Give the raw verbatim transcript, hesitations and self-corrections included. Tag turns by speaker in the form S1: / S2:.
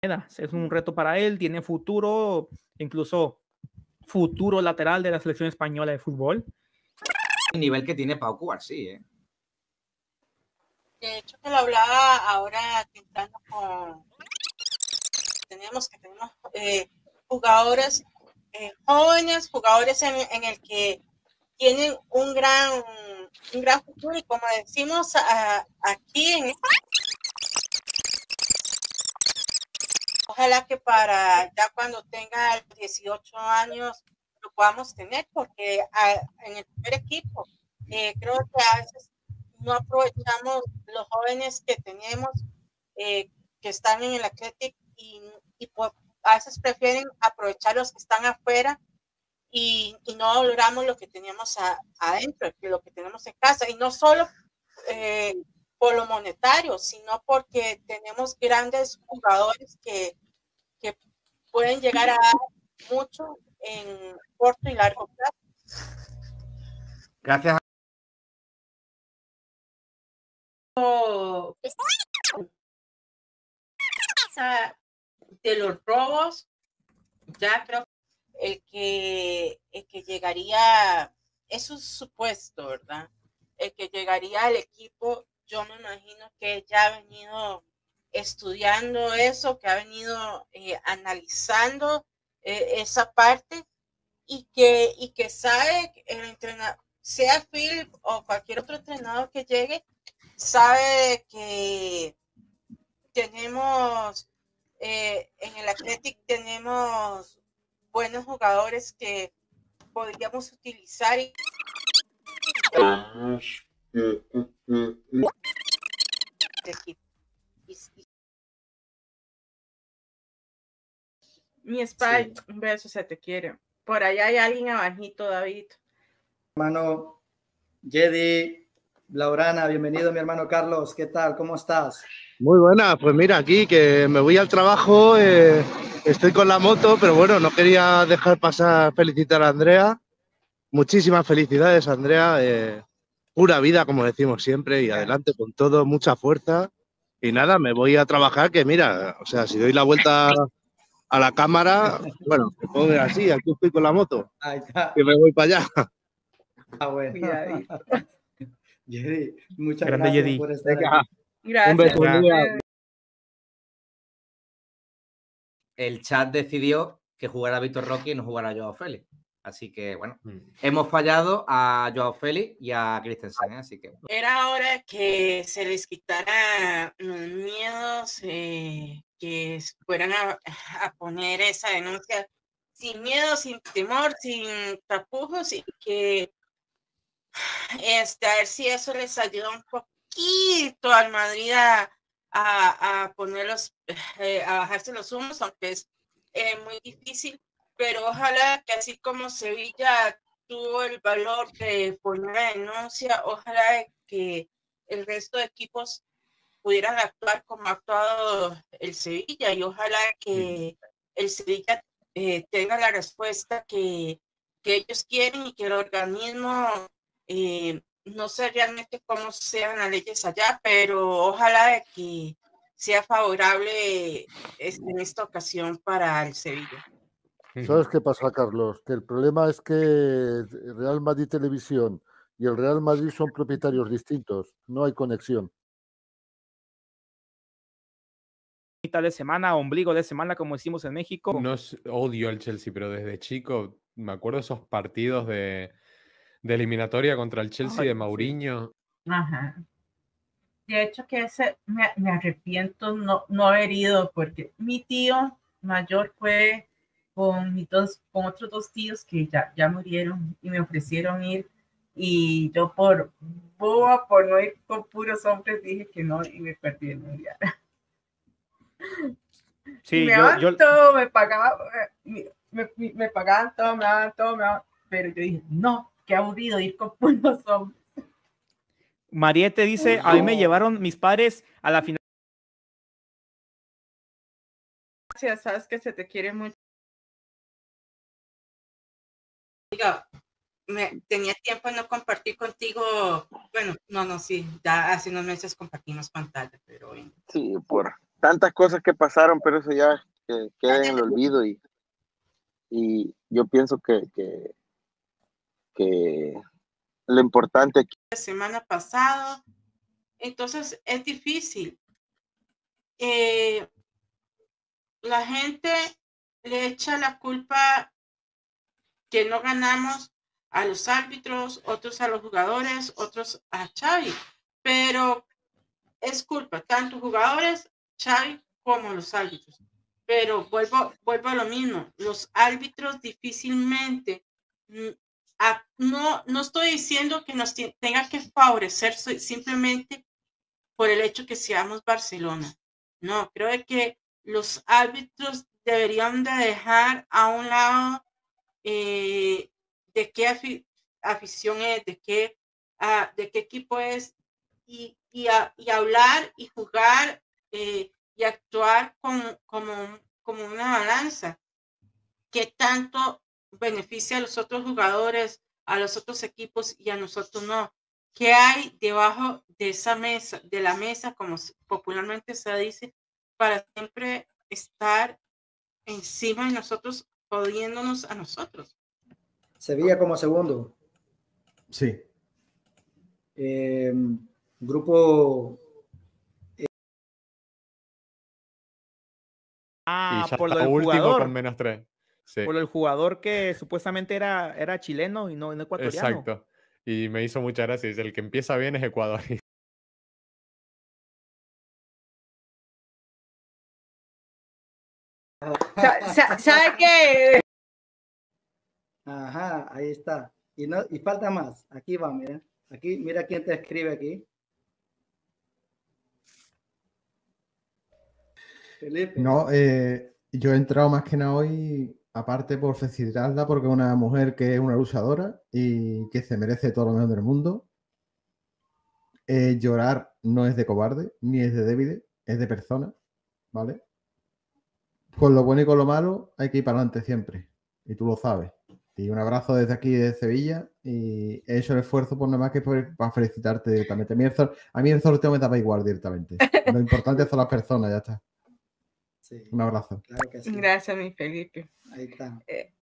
S1: Es un reto para él, tiene futuro, incluso futuro lateral de la selección española de fútbol.
S2: El nivel que tiene Pau Cubarsí, ¿eh?
S3: De hecho, que lo hablaba ahora entrando con... Tenemos que tenemos eh, jugadores eh, jóvenes, jugadores en, en el que tienen un gran, un gran futuro y como decimos a, aquí en ojalá que para ya cuando tenga dieciocho años lo podamos tener, porque a, en el primer equipo eh, creo que a veces no aprovechamos los jóvenes que tenemos, eh, que están en el Athletic y, y pues, a veces prefieren aprovechar los que están afuera y, y no valoramos lo que teníamos a, adentro, que lo que tenemos en casa, y no solo eh, por lo monetario, sino porque tenemos grandes jugadores que, que pueden llegar a dar mucho en corto y largo plazo.
S2: Gracias.
S3: De los robos, ya creo el que, el que llegaría, es un supuesto, ¿verdad? El que llegaría al equipo, yo me imagino que ya ha venido estudiando eso, que ha venido eh, analizando eh, esa parte y que, y que sabe el entrenador, sea Phil o cualquier otro entrenador que llegue, sabe que tenemos eh, en el Athletic tenemos buenos jugadores que podríamos utilizar y mi Spy, sí. Un beso, se te quiere. Por allá hay alguien abajito, David.
S4: Hermano Jedi, Laurana, bienvenido mi hermano Carlos, ¿qué tal? ¿Cómo estás?
S5: Muy buena, pues mira, aquí que me voy al trabajo, eh, estoy con la moto, pero bueno, no quería dejar pasar felicitar a Andrea. Muchísimas felicidades, Andrea. Eh, pura vida, como decimos siempre, y adelante con todo, mucha fuerza. Y nada, me voy a trabajar, que mira, o sea, si doy la vuelta a la cámara, bueno, me puedo ver así, aquí estoy con la moto,
S4: ahí está.
S5: Que me voy para allá.
S4: Ah, bueno. Jedi, muchas
S1: Grande
S4: gracias
S1: Jedi.
S4: por estar
S5: Venga.
S4: aquí.
S3: Gracias.
S5: Un beso, un día.
S2: El chat decidió que jugara Víctor Roque y no jugara Joao Félix. Así que, bueno, mm. hemos fallado a Joao Félix y a Christensen, ¿eh? Así que...
S3: Era hora que se les quitara los miedos, eh, que fueran a, a poner esa denuncia sin miedo, sin temor, sin tapujos, y que este, a ver si eso les ayuda un poquito al Madrid a, a, a ponerlos, eh, a bajarse los humos, aunque es eh, muy difícil, pero ojalá que así como Sevilla tuvo el valor de poner la denuncia, ojalá que el resto de equipos pudieran actuar como ha actuado el Sevilla, y ojalá que el Sevilla eh, tenga la respuesta que, que ellos quieren y que el organismo eh, no sé realmente cómo sean las leyes allá, pero ojalá que sea favorable este, en esta ocasión para el Sevilla.
S6: ¿Sabes qué pasa, Carlos? Que el problema es que el Real Madrid Televisión y el Real Madrid son propietarios distintos, no hay conexión.
S1: Mitad de semana, ombligo de semana, como decimos en México.
S7: No es, odio al Chelsea, pero desde chico me acuerdo de esos partidos de, de eliminatoria contra el Chelsea. Ay, de Mourinho.
S3: Sí. Ajá. De hecho que ese me, me arrepiento no, no haber ido, porque mi tío mayor fue con, mis dos, con otros dos tíos que ya, ya murieron y me ofrecieron ir, y yo por boba, por no ir con puros hombres, dije que no y me perdí el mundial. Sí, me daban yo, yo... todo, me pagaban, me, me, me pagaban todo, me daban todo, me daban, pero yo dije, no, qué aburrido ir con puros hombres.
S1: Mariette dice, a mí me llevaron mis padres a la final.
S3: Gracias, sabes que se te quiere mucho. Diga, me, tenía tiempo de no compartir contigo, bueno, no, no, sí, ya hace unos meses compartimos pantalla, pero bueno.
S8: Sí, por, tantas cosas que pasaron, pero eso ya que queda en el olvido y, y yo pienso que, que, que lo importante aquí.
S3: La semana pasada, entonces es difícil. Eh, la gente le echa la culpa que no ganamos a los árbitros, otros a los jugadores, otros a Xavi, pero es culpa tanto jugadores, Xavi, como los árbitros. Pero vuelvo, vuelvo a lo mismo, los árbitros difícilmente, a, no, no estoy diciendo que nos tenga que favorecer simplemente por el hecho que seamos Barcelona. No, creo que los árbitros deberían de dejar a un lado eh, de qué afi afición es, de qué, uh, de qué equipo es, y, y, a, y hablar y jugar eh, y actuar como, como, como una balanza. ¿Qué tanto beneficia a los otros jugadores, a los otros equipos y a nosotros no? ¿Qué hay debajo de esa mesa, de la mesa, como popularmente se dice, para siempre estar encima de nosotros, jodiéndonos a nosotros?
S4: Sevilla como segundo.
S9: Sí.
S4: Eh, grupo. Eh.
S1: Ah,
S7: y ya
S1: por lo
S7: está
S1: del
S7: último
S1: jugador.
S7: con menos tres. Sí.
S1: Por el jugador que supuestamente era, era chileno y no, no ecuatoriano.
S7: Exacto. Y me hizo mucha gracia. Dice, el que empieza bien es Ecuador.
S3: ¿Sabe qué?
S4: Ajá, ahí está. Y, no, y falta más. Aquí va, mira. Aquí, mira quién te escribe aquí. Felipe.
S9: No, eh, yo he entrado más que nada hoy, aparte por felicitarla, porque es una mujer que es una luchadora y que se merece todo lo mejor del mundo. Eh, llorar no es de cobarde, ni es de débil, es de persona, ¿vale? Con lo bueno y con lo malo hay que ir para adelante siempre, y tú lo sabes. Y un abrazo desde aquí, de Sevilla, y he hecho el esfuerzo por nada más que por, para felicitarte directamente. A mí, el, a mí el sorteo me daba igual directamente. Lo importante son las personas, ya está.
S4: Sí,
S9: un abrazo.
S4: Claro que sí.
S3: Gracias, mi Felipe.
S4: Ahí está.
S3: Eh,